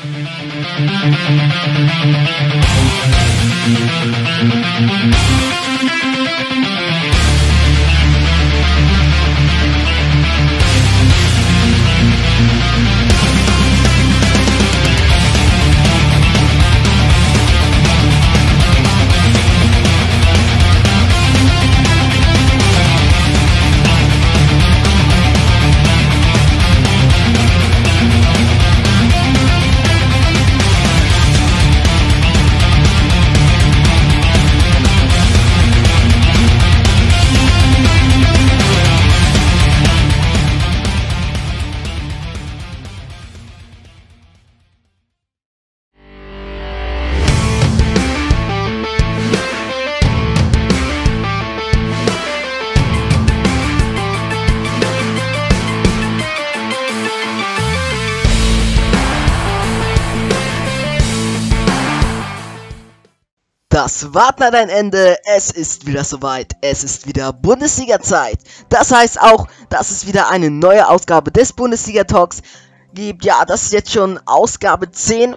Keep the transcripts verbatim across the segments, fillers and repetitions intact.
Das Warten hat ein Ende, es ist wieder soweit, es ist wieder Bundesliga-Zeit. Das heißt auch, dass es wieder eine neue Ausgabe des Bundesliga-Talks gibt. Ja, das ist jetzt schon Ausgabe zehn.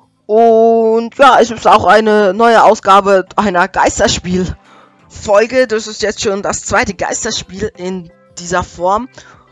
Und ja, es ist auch eine neue Ausgabe einer Geisterspiel-Folge. Das ist jetzt schon das zweite Geisterspiel in dieser Form.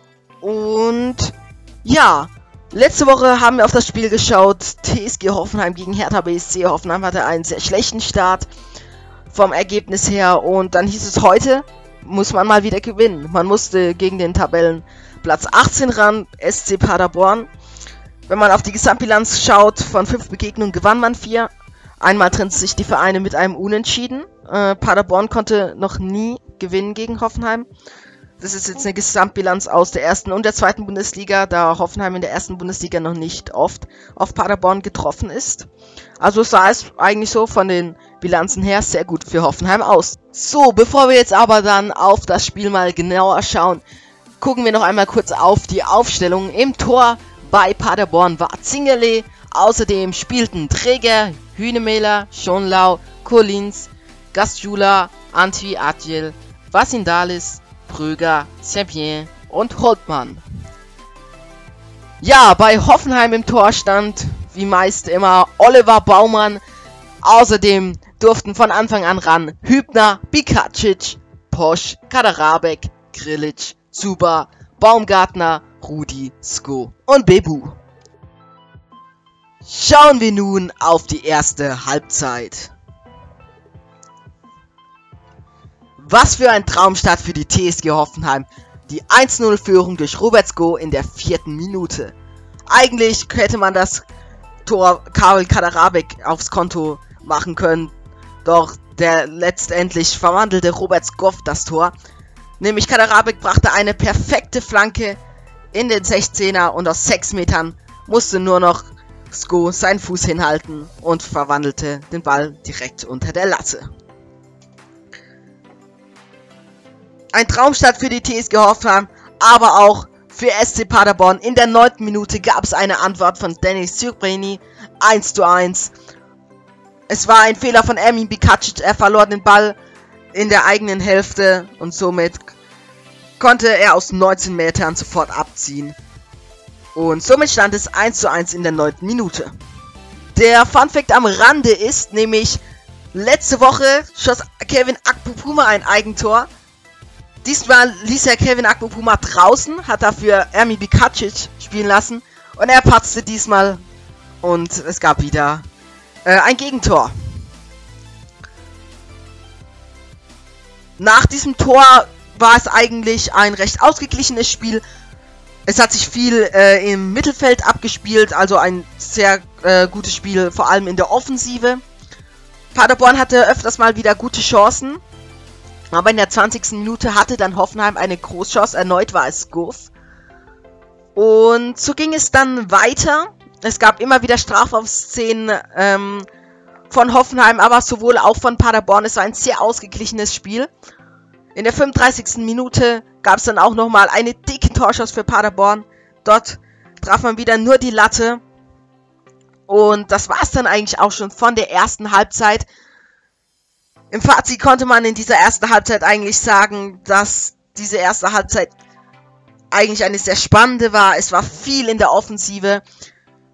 Und ja, letzte Woche haben wir auf das Spiel geschaut, T S G Hoffenheim gegen Hertha B S C. Hoffenheim hatte einen sehr schlechten Start vom Ergebnis her und dann hieß es, heute muss man mal wieder gewinnen. Man musste gegen den Tabellenplatz achtzehn ran, S C Paderborn. Wenn man auf die Gesamtbilanz schaut, von fünf Begegnungen gewann man vier. Einmal trennten sich die Vereine mit einem Unentschieden. Äh, Paderborn konnte noch nie gewinnen gegen Hoffenheim. Das ist jetzt eine Gesamtbilanz aus der ersten und der zweiten Bundesliga, da Hoffenheim in der ersten Bundesliga noch nicht oft auf Paderborn getroffen ist. Also sah es eigentlich so von den Bilanzen her sehr gut für Hoffenheim aus. So, bevor wir jetzt aber dann auf das Spiel mal genauer schauen, gucken wir noch einmal kurz auf die Aufstellung. Im Tor bei Paderborn war Zingerle, außerdem spielten Träger, Hünemähler, Schonlau, Collins, Gastjula, Antwi Adjel, Vasindalis, Pröger, Servien und Holtmann. Ja, bei Hoffenheim im Tor stand, wie meist immer, Oliver Baumann. Außerdem durften von Anfang an ran Hübner, Bikacic, Posch, Kaderabek, Grilic, Zuba, Baumgartner, Rudi, Sko und Bebu. Schauen wir nun auf die erste Halbzeit. Was für ein Traumstart für die T S G Hoffenheim. Die eins zu null Führung durch Robert Sko in der vierten Minute. Eigentlich hätte man das Tor Karel Kaderabek aufs Konto machen können. Doch der letztendlich verwandelte Robert Skoff das Tor. Nämlich Kaderabek brachte eine perfekte Flanke in den sechzehner und aus sechs Metern musste nur noch Sko seinen Fuß hinhalten und verwandelte den Ball direkt unter der Latte. Ein Traumstart für die T S G Hoffenheim, aber auch für S C Paderborn. In der neunten Minute gab es eine Antwort von Dennis Sürbreni, eins zu eins. Es war ein Fehler von Ermin Bikacic, er verlor den Ball in der eigenen Hälfte und somit konnte er aus neunzehn Metern sofort abziehen. Und somit stand es eins zu eins in der neunten Minute. Der Funfact am Rande ist nämlich, letzte Woche schoss Kevin Akpopuma ein Eigentor. Diesmal ließ er Kevin Akpopuma draußen, hat dafür Ermin Bikacic spielen lassen und er patzte diesmal und es gab wieder äh, ein Gegentor. Nach diesem Tor war es eigentlich ein recht ausgeglichenes Spiel. Es hat sich viel äh, im Mittelfeld abgespielt, also ein sehr äh, gutes Spiel, vor allem in der Offensive. Paderborn hatte öfters mal wieder gute Chancen. Aber in der zwanzigsten Minute hatte dann Hoffenheim eine Großchance. Erneut war es Goff. Und so ging es dann weiter. Es gab immer wieder Strafraumszenen ähm, von Hoffenheim, aber sowohl auch von Paderborn. Es war ein sehr ausgeglichenes Spiel. In der fünfunddreißigsten Minute gab es dann auch nochmal eine dicke Torchance für Paderborn. Dort traf man wieder nur die Latte. Und das war es dann eigentlich auch schon von der ersten Halbzeit. Im Fazit konnte man in dieser ersten Halbzeit eigentlich sagen, dass diese erste Halbzeit eigentlich eine sehr spannende war. Es war viel in der Offensive.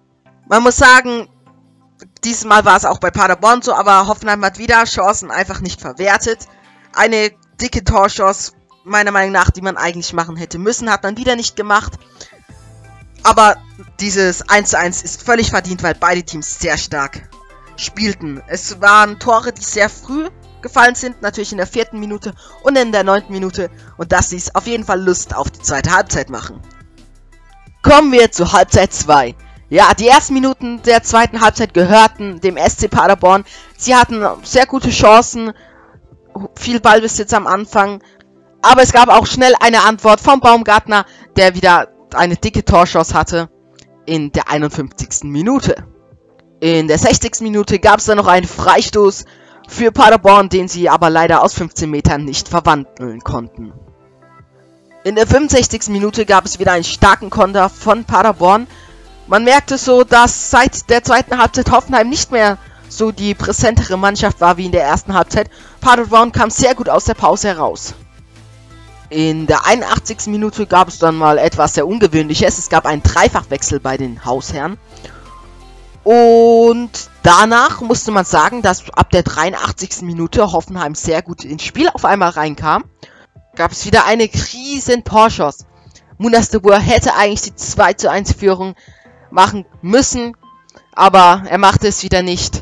Man muss sagen, diesmal war es auch bei Paderborn so, aber Hoffenheim hat wieder Chancen einfach nicht verwertet. Eine dicke Torchance, meiner Meinung nach, die man eigentlich machen hätte müssen, hat man wieder nicht gemacht. Aber dieses eins zu eins ist völlig verdient, weil beide Teams sehr stark spielten. Es waren Tore, die sehr früh gefallen sind, natürlich in der vierten Minute und in der neunten Minute. Und das ließ auf jeden Fall Lust auf die zweite Halbzeit machen. Kommen wir zu Halbzeit zwei. Ja, die ersten Minuten der zweiten Halbzeit gehörten dem S C Paderborn. Sie hatten sehr gute Chancen, viel Ballbesitz am Anfang. Aber es gab auch schnell eine Antwort vom Baumgartner, der wieder eine dicke Torchance hatte in der einundfünfzigsten Minute. In der sechzigsten Minute gab es dann noch einen Freistoß für Paderborn, den sie aber leider aus fünfzehn Metern nicht verwandeln konnten. In der fünfundsechzigsten Minute gab es wieder einen starken Konter von Paderborn. Man merkte so, dass seit der zweiten Halbzeit Hoffenheim nicht mehr so die präsentere Mannschaft war wie in der ersten Halbzeit. Paderborn kam sehr gut aus der Pause heraus. In der einundachtzigsten Minute gab es dann mal etwas sehr Ungewöhnliches. Es gab einen Dreifachwechsel bei den Hausherren. Und danach musste man sagen, dass ab der dreiundachtzigsten Minute Hoffenheim sehr gut ins Spiel auf einmal reinkam. Gab es wieder eine riesen Torchance. Munas de Boer hätte eigentlich die zwei zu eins Führung machen müssen, aber er machte es wieder nicht.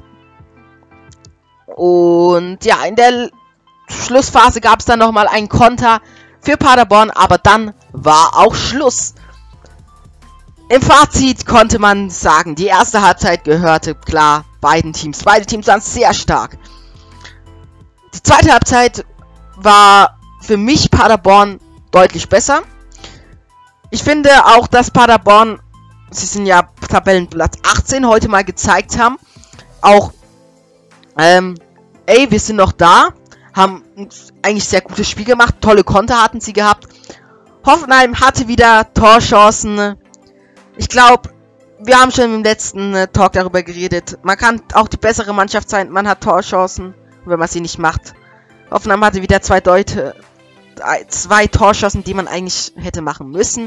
Und ja, in der Schlussphase gab es dann nochmal einen Konter für Paderborn, aber dann war auch Schluss. Im Fazit konnte man sagen, die erste Halbzeit gehörte klar beiden Teams. Beide Teams waren sehr stark. Die zweite Halbzeit war für mich Paderborn deutlich besser. Ich finde auch, dass Paderborn, sie sind ja Tabellenplatz achtzehn, heute mal gezeigt haben, auch, ähm, ey, wir sind noch da, haben eigentlich sehr gutes Spiel gemacht, tolle Konter hatten sie gehabt. Hoffenheim hatte wieder Torchancen. Ich glaube, wir haben schon im letzten äh, Talk darüber geredet. Man kann auch die bessere Mannschaft sein, man hat Torchancen, wenn man sie nicht macht. Hoffenheim hatte wieder zwei Deute, zwei Torchancen, die man eigentlich hätte machen müssen.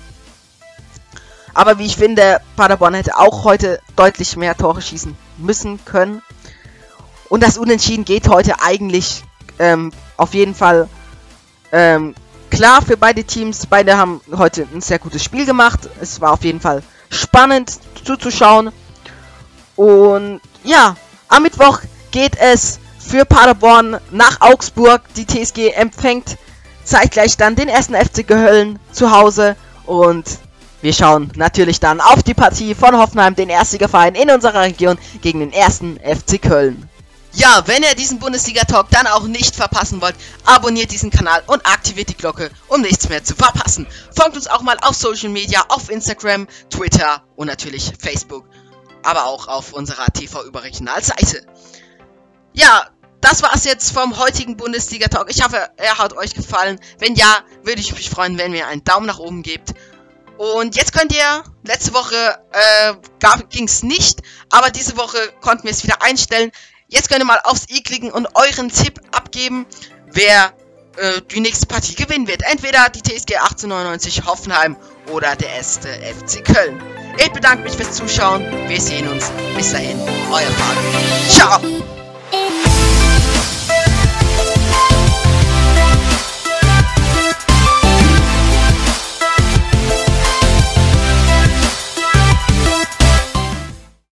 Aber wie ich finde, Paderborn hätte auch heute deutlich mehr Tore schießen müssen können. Und das Unentschieden geht heute eigentlich ähm, auf jeden Fall ähm, klar für beide Teams. Beide haben heute ein sehr gutes Spiel gemacht. Es war auf jeden Fall spannend zuzuschauen. Und ja, am Mittwoch geht es für Paderborn nach Augsburg. Die T S G empfängt zeitgleich dann den ersten F C Köln zu Hause. Und wir schauen natürlich dann auf die Partie von Hoffenheim, den Erstligaverein in unserer Region, gegen den ersten F C Köln. Ja, wenn ihr diesen Bundesliga-Talk dann auch nicht verpassen wollt, abonniert diesen Kanal und aktiviert die Glocke, um nichts mehr zu verpassen. Folgt uns auch mal auf Social Media, auf Instagram, Twitter und natürlich Facebook, aber auch auf unserer T V-Überregional-Seite. Ja, das war's jetzt vom heutigen Bundesliga-Talk. Ich hoffe, er hat euch gefallen. Wenn ja, würde ich mich freuen, wenn ihr einen Daumen nach oben gebt. Und jetzt könnt ihr, letzte Woche äh, ging es nicht, aber diese Woche konnten wir es wieder einstellen. Jetzt könnt ihr mal aufs i klicken und euren Tipp abgeben, wer äh, die nächste Partie gewinnen wird. Entweder die T S G achtzehnhundertneunundneunzig Hoffenheim oder der erste F C Köln. Ich bedanke mich fürs Zuschauen. Wir sehen uns. Bis dahin, euer Fabian. Ciao!